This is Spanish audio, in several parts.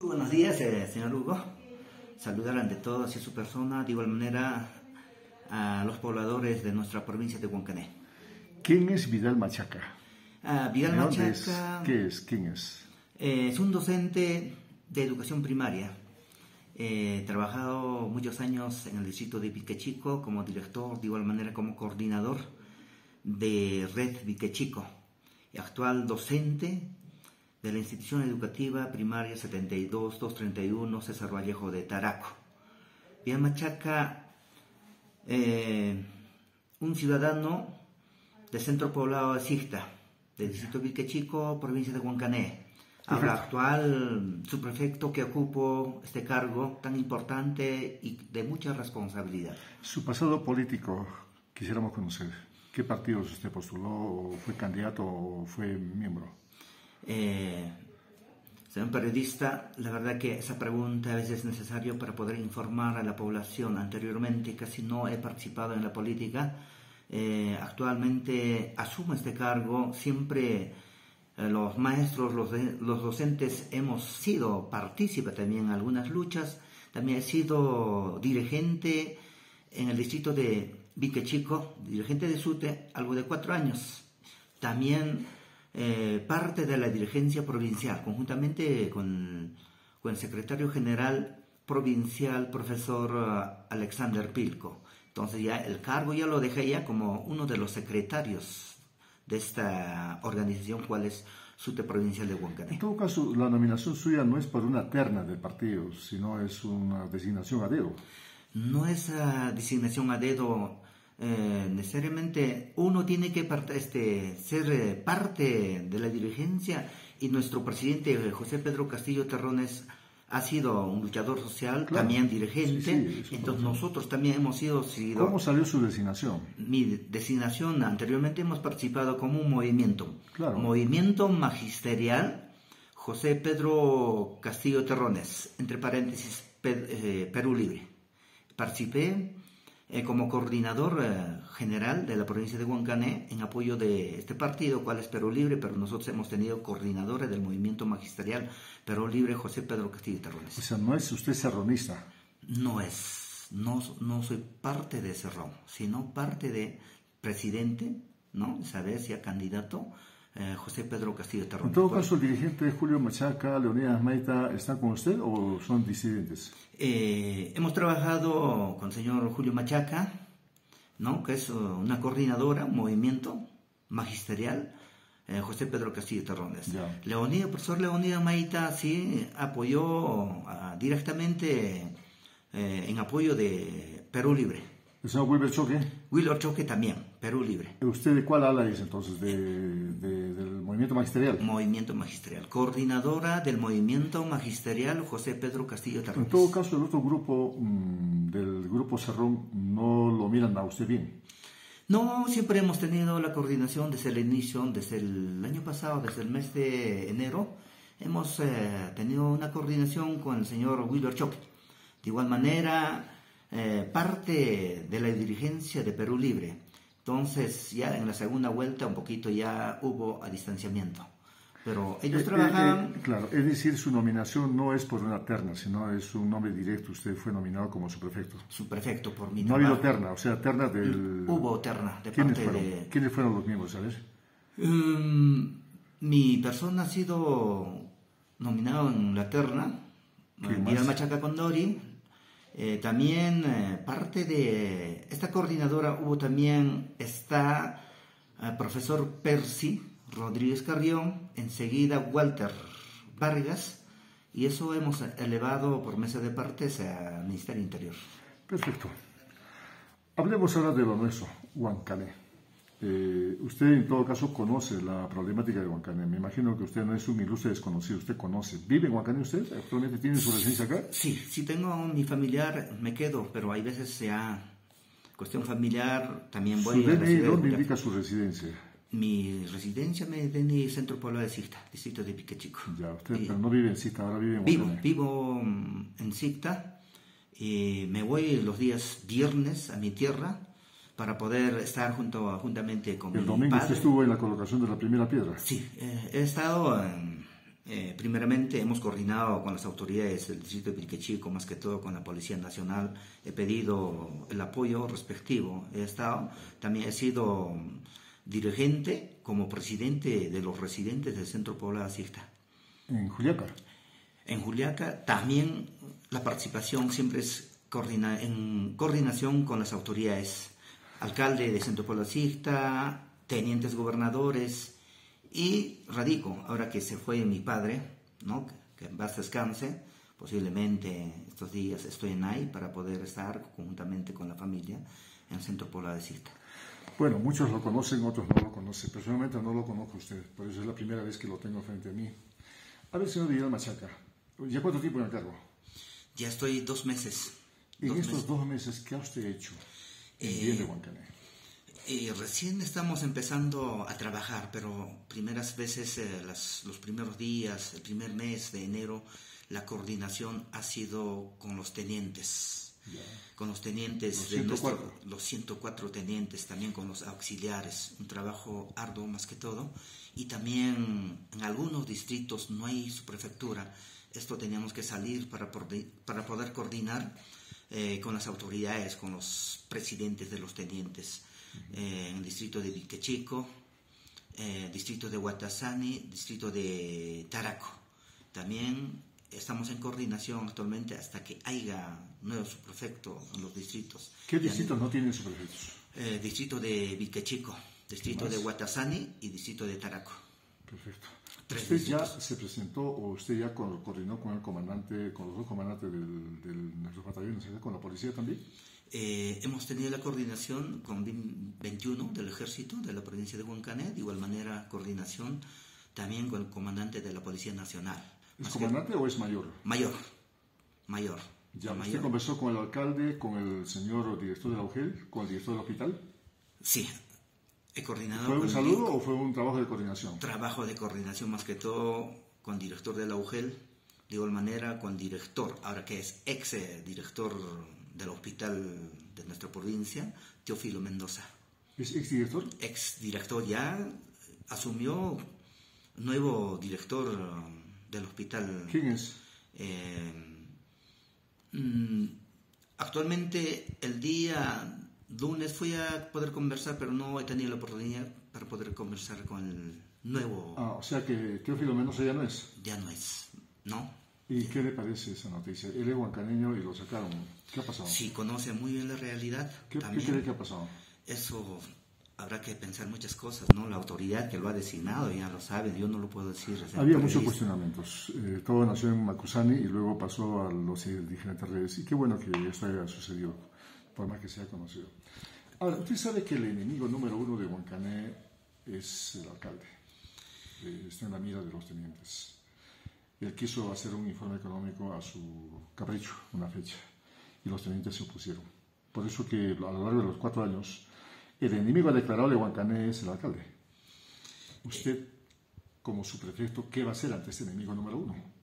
Buenos días, señor Hugo. Saludar ante todo hacia su persona, de igual manera a los pobladores de nuestra provincia de Huancané. ¿Quién es Vidal Machaca? Vidal Machaca ¿Qué es? ¿Quién es? Es un docente de educación primaria. He trabajado muchos años en el distrito de Viquechico como director, de igual manera como coordinador de Red Viquechico. Actual docente de la institución educativa primaria 72231 César Vallejo de Taraco. Vidal Machaca, un ciudadano del centro poblado de Sicta, del distrito de Viquechico, provincia de Huancané. Ahora actual subprefecto que ocupo este cargo tan importante y de mucha responsabilidad. Su pasado político quisiéramos conocer. ¿Qué partidos usted postuló? ¿O fue candidato o fue miembro? Señor periodista, la verdad que esa pregunta a veces es necesaria para poder informar a la población. Anteriormente casi no he participado en la política. Actualmente asumo este cargo. Siempre los maestros, los docentes hemos sido partícipes también en algunas luchas. También he sido dirigente en el distrito de Viquechico, dirigente de SUTE, algo de 4 años. También parte de la dirigencia provincial, conjuntamente con el secretario general provincial, profesor Alexander Pilco. Entonces ya el cargo ya lo dejé ya como uno de los secretarios de esta organización, cual es SUTE Provincial de Huancané. En todo caso, la nominación suya no es por una terna del partido, sino es una designación a dedo. No es designación a dedo. Necesariamente uno tiene que ser parte de la dirigencia, y nuestro presidente José Pedro Castillo Terrones ha sido un luchador social, claro, también dirigente. Sí, entonces nosotros también hemos sido... ¿Cómo salió su designación? Mi designación, anteriormente hemos participado como un movimiento, claro. Movimiento Magisterial José Pedro Castillo Terrones, entre paréntesis Perú Libre. Participé como coordinador general de la provincia de Huancané en apoyo de este partido, cual es Perú Libre, pero nosotros hemos tenido coordinadores del movimiento magisterial Perú Libre, José Pedro Castillo Terrones. O sea, ¿no es usted serronista? No soy parte de Cerrón, sino parte de presidente, ¿no? Esa vez ya candidato, José Pedro Castillo Terrones. En todo caso, el dirigente Julio Machaca, Leonidas Maita, ¿están con usted o son disidentes? Hemos trabajado con el señor Julio Machaca, ¿no? Que es una coordinadora, un movimiento magisterial, José Pedro Castillo Terrones. El profesor Leonidas Maita sí apoyó directamente en apoyo de Perú Libre. ¿El señor Wilber Choque? Wilber Choque también, Perú Libre. ¿Usted de cuál ala es entonces? ¿Del movimiento magisterial? Movimiento magisterial. Coordinadora del movimiento magisterial José Pedro Castillo Terrones. En todo caso, el otro grupo, del grupo Cerrón, no lo miran a usted bien. No, siempre hemos tenido la coordinación desde el inicio, desde el año pasado, desde el mes de enero. Hemos tenido una coordinación con el señor Wilber Choque. De igual manera, parte de la dirigencia de Perú Libre. Entonces, ya en la segunda vuelta un poquito ya hubo distanciamiento. Pero ellos trabajaban... Claro, es decir, su nominación no es por una terna, sino es un nombre directo. Usted fue nominado como subprefecto. Subprefecto por mi trabajo. No ha habido terna, o sea, terna del... Hubo terna de parte de... ¿Quiénes fueron los miembros, sabes? Mi persona ha sido nominado en la terna. Vidal Machaca Condori. También parte de esta coordinadora está profesor Percy Rodríguez Carrión, enseguida Walter Vargas, y eso hemos elevado por mesa de partes al Ministerio Interior. Perfecto. Hablemos ahora de lo nuestro, Huancané. Usted en todo caso conoce la problemática de Huancané. Me imagino que usted no es un ilustre desconocido, usted conoce. ¿Vive en Huancané usted? ¿Actualmente tiene su residencia acá? Sí tengo mi familiar, me quedo, pero hay veces ya cuestión familiar, también voy a DNI, ¿dónde indica su residencia? Mi residencia me DNI Centro Poblado de Sicta, distrito de Viquechico. Ya, usted pero no vive en Sicta, ahora vive en Huancané. Vivo en Sicta, y me voy los días viernes a mi tierra, para poder estar juntamente con mi padre. ¿El domingo usted estuvo en la colocación de la primera piedra? Sí, he estado Primeramente hemos coordinado con las autoridades del distrito de Pilquechico, más que todo con la Policía Nacional. He pedido el apoyo respectivo. También he sido dirigente como presidente de los residentes del Centro Poblado Sixta. ¿En Juliaca? En Juliaca también la participación siempre es en coordinación con las autoridades. Alcalde de Centro Poblado Sixta, tenientes gobernadores. Y radico, ahora que se fue mi padre, ¿no? Que en paz descanse, posiblemente estos días estoy en ahí para poder estar conjuntamente con la familia en el Centro Poblado Sixta. Bueno, muchos lo conocen, otros no lo conocen. Personalmente no lo conozco a usted, por eso es la primera vez que lo tengo frente a mí. A ver, señor Miguel Machaca, ¿ya cuánto tiempo en el cargo? Ya estoy 2 meses. En estos 2 meses, ¿qué ha usted hecho en bien de Huancané? Recién estamos empezando a trabajar, pero primeras veces, los primeros días, el primer mes de enero, la coordinación ha sido con los tenientes. Ya. Con los tenientes los de 104. Los 104 tenientes, también con los auxiliares, un trabajo arduo más que todo. Y también en algunos distritos no hay subprefectura. Esto teníamos que salir para poder coordinar con las autoridades, con los presidentes de los tenientes. En el distrito de Pilquechico, distrito de Guatazani, distrito de Taraco. También estamos en coordinación actualmente hasta que haya nuevo subprefecto en los distritos. ¿Qué distritos no tienen subprefectos? Distrito de Pilquechico, distrito de Guatazani y distrito de Taraco. Perfecto. ¿Usted ya se presentó o usted ya coordinó con el comandante, con los 2 comandantes de nuestros batallones, con la policía también? Hemos tenido la coordinación con 21 del ejército de la provincia de Huancané, de igual manera coordinación también con el comandante de la Policía Nacional. ¿Es comandante o es mayor? Mayor. Ya, ¿usted conversó con el alcalde, con el señor director de la UGEL, con el director del hospital? Sí, he coordinado. ¿Fue un saludo o fue un trabajo de coordinación? Trabajo de coordinación más que todo con el director de la UGEL, de igual manera con el director, ahora que es ex director del hospital de nuestra provincia, Teófilo Mendoza. ¿Es exdirector? Exdirector, ya asumió nuevo director del hospital. ¿Quién es? Actualmente el día lunes fui a poder conversar, pero no he tenido la oportunidad para poder conversar con el nuevo. O sea que Teófilo Mendoza ya no es. Ya no es, ¿no? ¿Y qué le parece esa noticia? Él es huancaneño y lo sacaron. ¿Qué ha pasado? Sí, conoce muy bien la realidad. ¿Qué cree que ha pasado? Eso habrá que pensar muchas cosas, ¿no? La autoridad que lo ha designado ya lo sabe, yo no lo puedo decir. Había muchos cuestionamientos. Todo nació en Macusani y luego pasó a los diferentes redes. Y qué bueno que esto haya sucedido, por más que sea conocido. Ahora, usted sabe que el enemigo número 1 de Huancané es el alcalde. Está en la mira de los tenientes. Él quiso hacer un informe económico a su capricho, una fecha, y los tenientes se opusieron. Por eso que a lo largo de los 4 años, el enemigo declarado de Huancané es el alcalde. Usted, como subprefecto, ¿qué va a hacer ante este enemigo número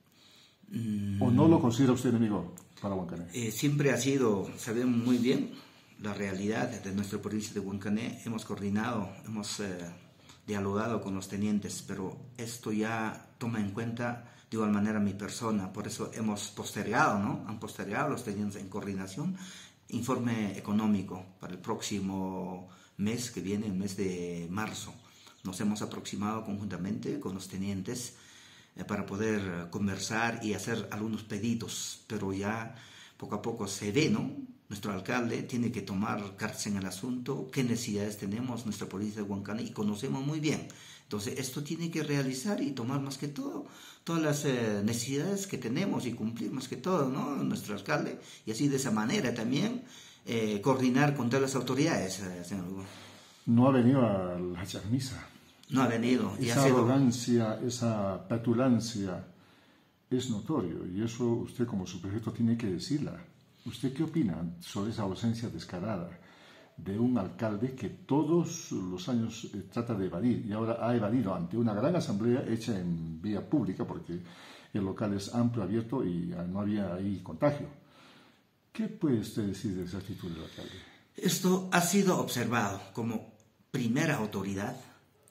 1? ¿O no lo considera usted enemigo para Huancané? Siempre ha sido, sabemos muy bien la realidad de nuestra provincia de Huancané. Hemos coordinado, hemos dialogado con los tenientes, pero esto ya toma en cuenta de igual manera mi persona, por eso hemos postergado, ¿no? Han postergado los tenientes en coordinación, informe económico para el próximo mes que viene, el mes de marzo. Nos hemos aproximado conjuntamente con los tenientes para poder conversar y hacer algunos pedidos, pero ya poco a poco se ve, ¿no? Nuestro alcalde tiene que tomar cartas en el asunto, qué necesidades tenemos, nuestra provincia de Huancané, y conocemos muy bien. Entonces, esto tiene que realizar y tomar más que todo todas las necesidades que tenemos y cumplir más que todo, ¿no? Nuestro alcalde, y así de esa manera también coordinar con todas las autoridades, señor Hugo. No ha venido a la charmisa. No ha venido. Esa arrogancia, esa petulancia es notorio, y eso usted como subprefecto tiene que decirla. ¿Usted qué opina sobre esa ausencia descarada de un alcalde que todos los años trata de evadir y ahora ha evadido ante una gran asamblea hecha en vía pública porque el local es amplio, abierto y no había ahí contagio? ¿Qué puede usted decir de esa actitud del alcalde? Esto ha sido observado como primera autoridad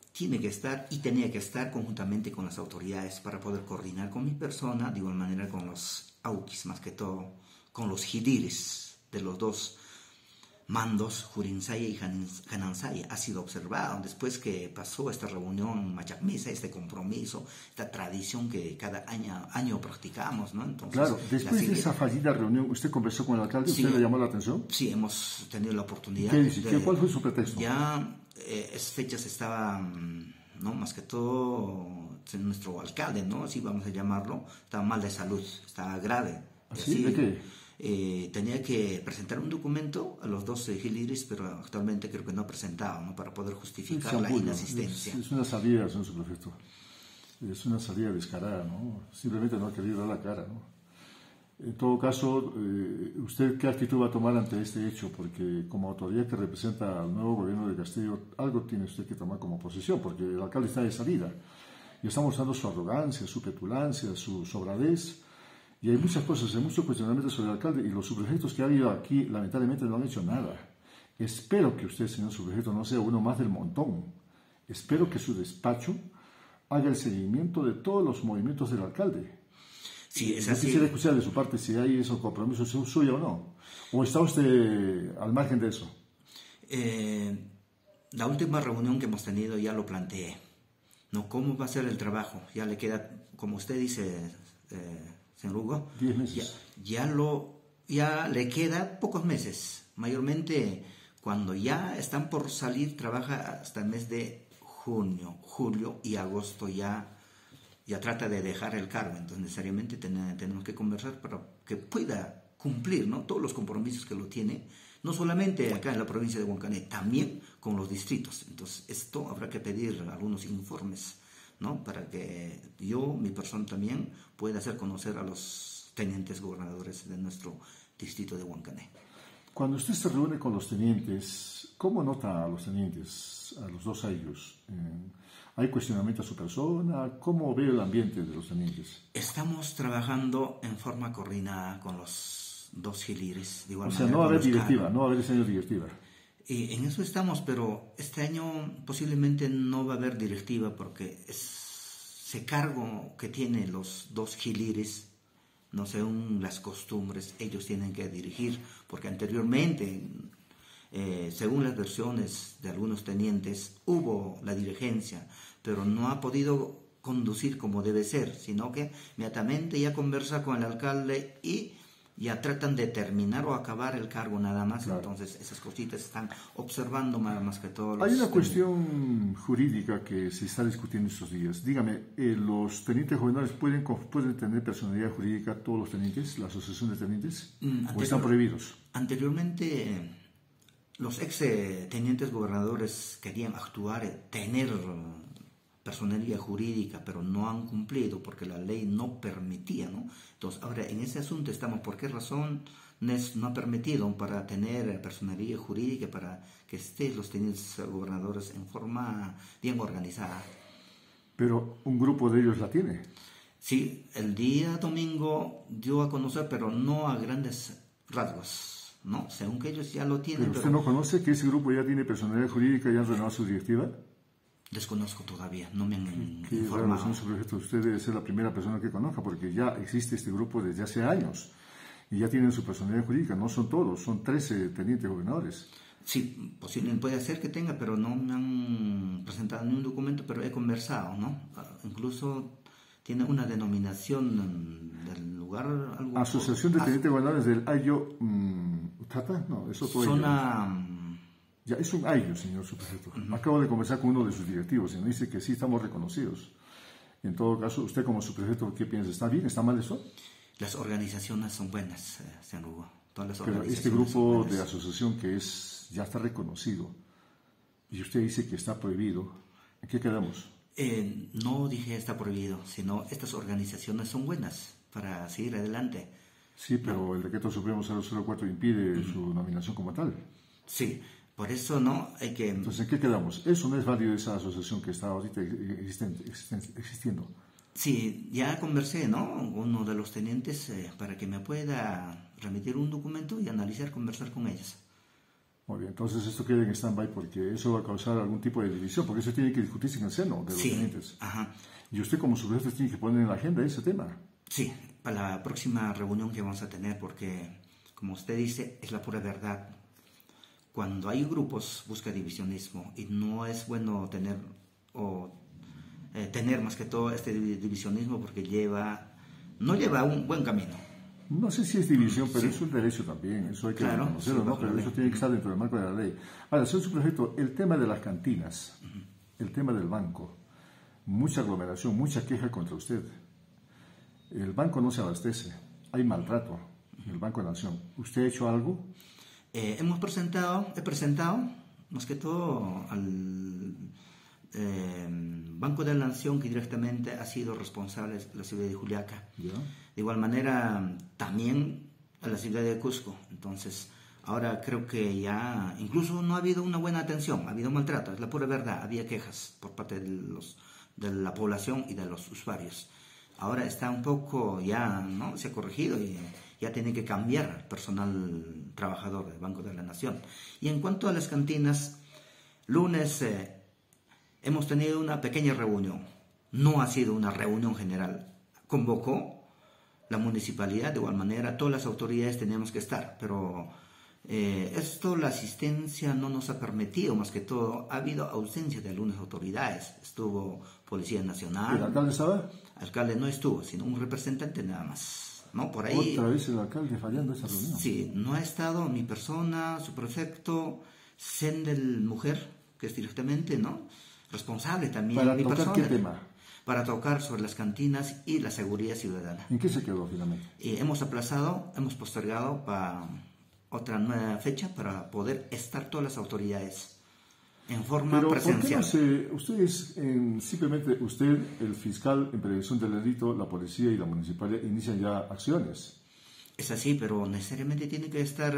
tiene que estar y tenía que estar conjuntamente con las autoridades para poder coordinar con mi persona, de igual manera con los auquis, más que todo, con los hidires de los dos mandos, Jurinsaya y Janansaya. Ha sido observado después que pasó esta reunión Machacmisa, este compromiso, esta tradición que cada año practicamos, ¿no? Entonces, claro, después de esa fallida reunión, ¿usted conversó con el alcalde? Sí, ¿Usted le llamó la atención? Sí, hemos tenido la oportunidad. ¿Qué dice? ¿Cuál fue su pretexto? Ya esas fechas estaban, ¿no? Más que todo, nuestro alcalde, ¿no? Así vamos a llamarlo, estaba mal de salud, estaba grave. ¿Así? ¿De qué? Tenía que presentar un documento a los dos Giliris, pero actualmente creo que no ha presentado, ¿no? Para poder justificar la inasistencia. Es una salida, señor subprefecto. Es una salida descarada, ¿no? Simplemente no ha querido dar la cara, ¿no? En todo caso, ¿usted qué actitud va a tomar ante este hecho? Porque como autoridad que representa al nuevo gobierno de Castillo, algo tiene usted que tomar como posición, porque el alcalde está de salida. Y está mostrando su arrogancia, su petulancia, su sobradez. Y hay muchas cosas, hay muchos cuestionamientos sobre el alcalde, y los subprefectos que ha habido aquí, lamentablemente, no han hecho nada. Espero que usted, señor subprefecto, no sea uno más del montón. Espero que su despacho haga el seguimiento de todos los movimientos del alcalde. Sí, es Yo así. quisiera escuchar de su parte si hay esos compromisos suyos o no. ¿O está usted al margen de eso? La última reunión que hemos tenido ya lo planteé, ¿no? ¿Cómo va a ser el trabajo? Ya le queda, como usted dice, señor Hugo, 10 meses. Ya le queda pocos meses. Mayormente cuando ya están por salir, trabaja hasta el mes de junio, julio y agosto ya trata de dejar el cargo. Entonces necesariamente tenemos que conversar para que pueda cumplir, ¿no? Todos los compromisos que lo tiene, no solamente acá en la provincia de Huancané, también con los distritos. Entonces esto habrá que pedir algunos informes, ¿no? Para que yo, mi persona también, pueda hacer conocer a los tenientes gobernadores de nuestro distrito de Huancané. Cuando usted se reúne con los tenientes, ¿cómo nota a los tenientes, a los dos a ellos? ¿Hay cuestionamiento a su persona? ¿Cómo ve el ambiente de los tenientes? Estamos trabajando en forma coordinada con los dos Giliris. De igual O sea, manera, no va a haber con los directiva, no va a haber ese año directiva. Y en eso estamos, pero este año posiblemente no va a haber directiva porque ese cargo que tienen los dos Giliris, no según las costumbres, ellos tienen que dirigir, porque anteriormente, según las versiones de algunos tenientes, hubo la dirigencia, pero no ha podido conducir como debe ser, sino que inmediatamente ya conversa con el alcalde y ya tratan de terminar o acabar el cargo nada más. Claro. Entonces esas cositas están observando más que todo. Hay una cuestión jurídica que se está discutiendo estos días. Dígame, ¿los tenientes gobernadores pueden tener personalidad jurídica, todos los tenientes, la asociación de tenientes, o están prohibidos? Anteriormente los ex tenientes gobernadores querían actuar, tener personería jurídica, pero no han cumplido porque la ley no permitía, ¿no? Entonces, ahora en ese asunto estamos. ¿Por qué razón no ha permitido para tener personería jurídica, para que estén los tenientes gobernadores en forma bien organizada? Pero un grupo de ellos la tiene. Sí, el día domingo dio a conocer, pero no a grandes rasgos, ¿no? Según que ellos ya lo tienen. ¿Pero usted no conoce que ese grupo ya tiene personalidad jurídica y han renovado su directiva? Desconozco todavía, no me han Qué informado. Raro, señor subprefecto, usted debe ser la primera persona que conozca, porque ya existe este grupo desde hace años y ya tienen su personalidad jurídica. No son todos, son 13 tenientes gobernadores. Sí, posiblemente puede ser que tenga, pero no me han presentado ni un documento, pero he conversado, ¿no? Incluso tiene una denominación del lugar. Algo Asociación de Tenientes Gobernadores del Ayo Utata, no, eso todo. Zona. Ya, es un ayo, señor subprefecto. Acabo de conversar con uno de sus directivos y me dice que sí estamos reconocidos. En todo caso, usted como subprefecto, ¿qué piensa? ¿Está bien? ¿Está mal eso? Las organizaciones son buenas, señor Hugo. Todas las Pero este grupo de asociación que ya está reconocido y usted dice que está prohibido, ¿en qué quedamos? No dije está prohibido, sino estas organizaciones son buenas para seguir adelante. Sí, pero el decreto supremo 004 impide su nominación como tal. Sí, por eso no hay que... Entonces, ¿en qué quedamos? Eso no es válido, esa asociación que está ahorita existiendo. Sí, ya conversé, ¿no? Uno de los tenientes para que me pueda remitir un documento y analizar, conversar con ellos. Muy bien, entonces esto queda en stand-by porque eso va a causar algún tipo de división, porque eso tiene que discutirse en el seno de los tenientes. Ajá. Y usted como subjefe tiene que poner en la agenda ese tema. Sí, para la próxima reunión que vamos a tener, porque como usted dice, es la pura verdad. Cuando hay grupos busca divisionismo y no es bueno tener más que todo este divisionismo porque no lleva a un buen camino. No sé si es división, pero es un derecho también, eso hay que reconocerlo, ¿no? Pero eso tiene que estar dentro del marco de la ley. Ahora, señor subprefecto, el tema de las cantinas, el tema del banco, mucha aglomeración, mucha queja contra usted. El banco no se abastece, hay maltrato en el Banco de la Nación. ¿Usted ha hecho algo? He presentado más que todo al Banco de la Nación, que directamente ha sido responsable de la ciudad de Juliaca. ¿Ya? De igual manera, también a la ciudad de Cusco. Entonces, ahora creo que ya, incluso no ha habido una buena atención, ha habido maltrato, es la pura verdad, había quejas por parte de la población y de los usuarios. Ahora está un poco ya, ¿no? Se ha corregido y ya tiene que cambiar el personal trabajador del Banco de la Nación. Y en cuanto a las cantinas, lunes hemos tenido una pequeña reunión, no ha sido una reunión general, convocó la municipalidad, de igual manera todas las autoridades tenemos que estar, pero la asistencia no nos ha permitido, más que todo ha habido ausencia de algunas autoridades. Estuvo Policía Nacional. ¿El alcalde estaba? El alcalde no estuvo, sino un representante nada más, ¿no? Por ahí. Otra vez el alcalde fallando esa reunión. Sí, no ha estado mi persona, su prefecto, Sendel Mujer, que es directamente, ¿no? Responsable también. ¿Para mi tocar persona, qué tema? Para tocar sobre las cantinas y la seguridad ciudadana. ¿En qué se quedó finalmente? Hemos postergado para otra nueva fecha para poder estar todas las autoridades en forma presencial. ¿Por qué no ustedes, simplemente usted, el fiscal en prevención del delito, la policía y la municipalidad inician ya acciones? Es así, pero necesariamente tiene que estar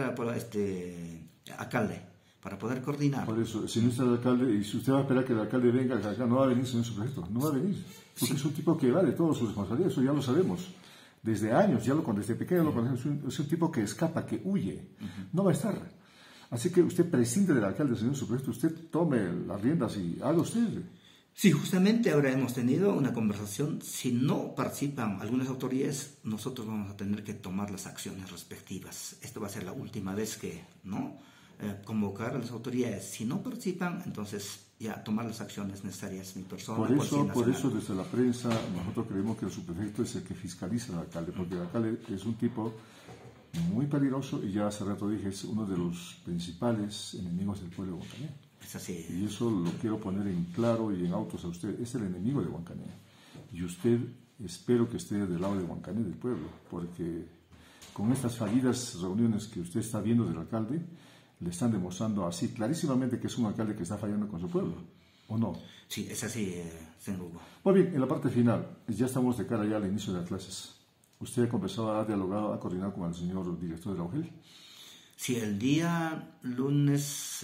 alcalde para poder coordinar. Por eso, si no está el alcalde, y si usted va a esperar que el alcalde venga acá, no va a venir, señor subprefecto, no va a venir. Porque es un tipo que evade toda su responsabilidad, eso ya lo sabemos. Desde años, desde pequeño lo conocemos, es un tipo que escapa, que huye, no va a estar. Así que usted prescinde del alcalde, señor subprefecto, usted tome las riendas y haga usted. Sí, justamente ahora hemos tenido una conversación. Si no participan algunas autoridades, nosotros vamos a tener que tomar las acciones respectivas. Esto va a ser la última vez que, ¿no? Convocar a las autoridades. Si no participan, entonces ya tomar las acciones necesarias. Mi persona, por eso desde la prensa nosotros creemos que el subprefecto es el que fiscaliza al alcalde, porque el alcalde es un tipo muy peligroso y ya hace rato dije es uno de los principales enemigos del pueblo de Huancané. Es así. Y eso lo quiero poner en claro y en autos a usted. Es el enemigo de Huancané. Y usted espero que esté del lado de Huancané, del pueblo, porque con estas fallidas reuniones que usted está viendo del alcalde, le están demostrando así clarísimamente que es un alcalde que está fallando con su pueblo, ¿o no? Sí, es así, señor Hugo. Muy bien, en la parte final, ya estamos de cara ya al inicio de las clases. ¿Usted ha conversado, ha dialogado, ha coordinado con el señor director de la UGEL? Sí, el día lunes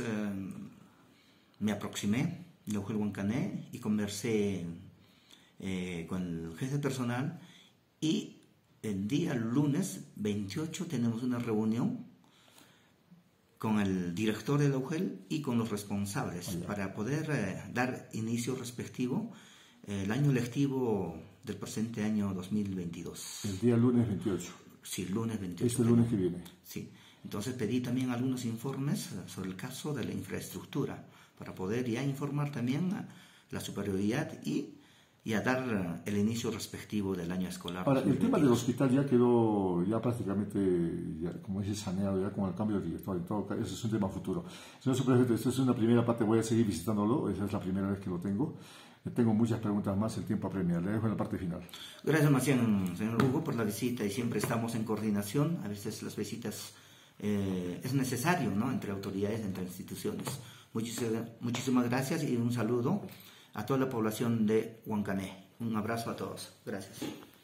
me aproximé de la UGEL Huancané y conversé con el jefe personal, y el día lunes 28 tenemos una reunión con el director de la UGEL y con los responsables para poder dar inicio respectivo el año lectivo del presente año 2022. El día lunes 28. Sí, lunes 28. Este lunes que viene. Sí. Entonces pedí también algunos informes sobre el caso de la infraestructura para poder ya informar también a la superioridad y a dar el inicio respectivo del año escolar. Ahora, el tema del hospital ya quedó prácticamente, como dice, saneado ya con el cambio de director. En todo caso, ese es un tema futuro. Señor subprefecto, esta es una primera parte, voy a seguir visitándolo, esa es la primera vez que lo tengo. Tengo muchas preguntas más, el tiempo apremia. Le dejo en la parte final. Gracias, demasiado, señor Hugo, por la visita, y siempre estamos en coordinación. A veces las visitas es necesario, ¿no?, entre autoridades, entre instituciones. Muchísimas gracias y un saludo a toda la población de Huancané. Un abrazo a todos. Gracias.